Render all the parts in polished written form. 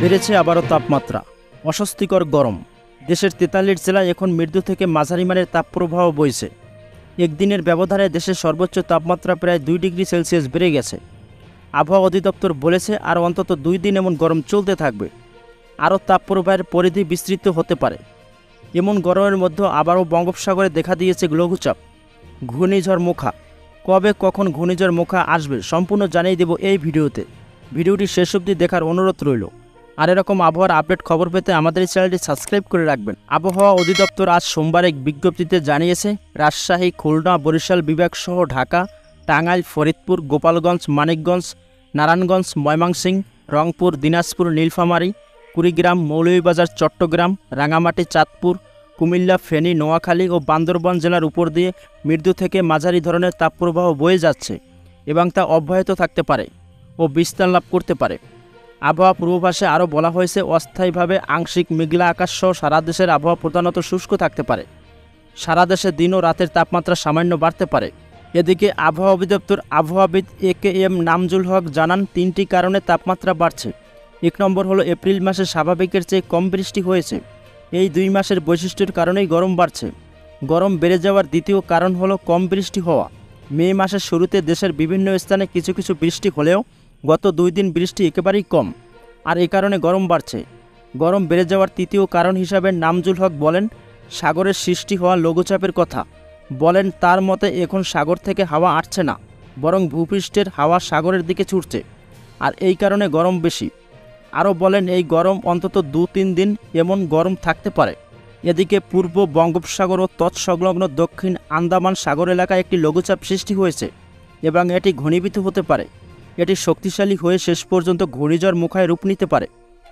বেড়েছে আবারও তাপমাত্রা, অস্বস্তিকর গরম। দেশের ৪৩ জেলায় এখন মৃদু থেকে মাঝারি মানের তাপপ্রবাহ বইছে। একদিনের ব্যবধানে দেশের সর্বোচ্চ তাপমাত্রা প্রায় ২ ডিগ্রি সেলসিয়াস বেড়ে গেছে। আবহাওয়া অধিদপ্তর বলেছে আর অন্তত ২ দিন এমন গরম চলতে থাকবে। আরও তাপপ্রবাহের পরিধি বিস্তৃত হতে পারে। এমন গরমের মধ্যে আবারও বঙ্গোপসাগরে দেখা দিয়েছে লঘুচাপ, ঘূর্ণিঝড় মোখা। কবে কখন ঘূর্ণিঝড় মোখা আসবে সম্পূর্ণ জানিয়ে দেব এই ভিডিওতে। ভিডিওটি শেষ অবধি দেখার অনুরোধ রইল। আর এরকম আবহাওয়ার আপডেট খবর পেতে আমাদের এই চ্যানেলটি সাবস্ক্রাইব করে রাখবেন। আবহাওয়া অধিদপ্তর আজ সোমবার এক বিজ্ঞপ্তিতে জানিয়েছে, রাজশাহী, খুলনা, বরিশাল বিভাগ সহ ঢাকা, টাঙ্গাইল, ফরিদপুর, গোপালগঞ্জ, মানিকগঞ্জ, নারায়ণগঞ্জ, ময়মনসিংহ, রংপুর, দিনাজপুর, নীলফামারী, কুড়িগ্রাম, মৌলভীবাজার, চট্টগ্রাম, রাঙামাটি, চাঁদপুর, কুমিল্লা, ফেনী, নোয়াখালী ও বান্দরবান জেলার উপর দিয়ে মৃদু থেকে মাঝারি ধরনের তাপপ্রবাহ বয়ে যাচ্ছে এবং তা অব্যাহত থাকতে পারে ও বিস্তার লাভ করতে পারে। আবহাওয়া পূর্বাভাসে আরও বলা হয়েছে, অস্থায়ীভাবে আংশিক মেঘলা আকাশ সহ সারা দেশের আবহাওয়া প্রধানত শুষ্ক থাকতে পারে। সারা দেশে দিন ও রাতের তাপমাত্রা সামান্য বাড়তে পারে। এদিকে আবহাওয়া অধিদপ্তর আবহাওয়াবিদ AKM নামজুল হক জানান, ৩টি কারণে তাপমাত্রা বাড়ছে। ১ নম্বর হলো এপ্রিল মাসে স্বাভাবিকের চেয়ে কম বৃষ্টি হয়েছে। এই ২ মাসের বৈশিষ্ট্যের কারণেই গরম বাড়ছে। গরম বেড়ে যাওয়ার দ্বিতীয় কারণ হলো কম বৃষ্টি হওয়া। মে মাসের শুরুতে দেশের বিভিন্ন স্থানে কিছু কিছু বৃষ্টি হলেও গত ২ দিন বৃষ্টি একেবারেই কম, আর এ কারণে গরম বাড়ছে। গরম বেড়ে যাওয়ার তৃতীয় কারণ হিসাবে নামজুল হক বলেন, সাগরের সৃষ্টি হওয়া লঘুচাপের কথা। বলেন, তার মতে এখন সাগর থেকে হাওয়া আসছে না, বরং ভূপৃষ্ঠের হাওয়া সাগরের দিকে ছুটছে, আর এই কারণে গরম বেশি। আরও বলেন, এই গরম অন্তত ২-৩ দিন এমন গরম থাকতে পারে। এদিকে পূর্ব বঙ্গোপসাগর ও তৎসংলগ্ন দক্ষিণ আন্দামান সাগর এলাকায় একটি লঘুচাপ সৃষ্টি হয়েছে এবং এটি ঘনীভূত হতে পারে। এটি শক্তিশালী হয়ে শেষ পর্যন্ত ঘূর্ণিঝড় মোখায় রূপ নিতে পারে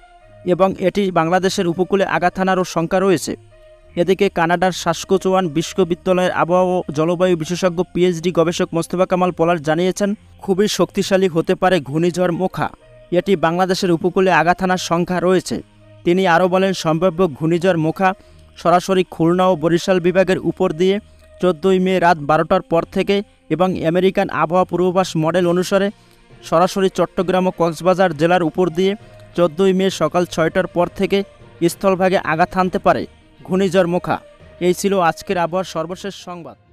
এবং এটি বাংলাদেশের উপকূলে আঘাত হানারও শঙ্কা রয়েছে। এদিকে কানাডার সাসকোচুয়ান বিশ্ববিদ্যালয়ের আবহাওয়া ও জলবায়ু বিশেষজ্ঞ PhD গবেষক মোস্তফা কামাল পলাশ জানিয়েছেন, খুবই শক্তিশালী হতে পারে ঘূর্ণিঝড় মোখা। এটি বাংলাদেশের উপকূলে আঘাত হানার শঙ্কা রয়েছে। তিনি আরও বলেন, সম্ভাব্য ঘূর্ণিঝড় মোখা সরাসরি খুলনা ও বরিশাল বিভাগের উপর দিয়ে 14ই মে রাত 12টার পর থেকে এবং আমেরিকান আবহাওয়া পূর্বাভাস মডেল অনুসারে সরাসরি চট্টগ্রাম ও কক্সবাজার জেলার উপর দিয়ে 14ই মে সকাল 6টার পর থেকে স্থলভাগে আঘাত হানতে পারে ঘূর্ণিঝড় মোখা। এই ছিল আজকের আবহাওয়ার সর্বশেষ সংবাদ।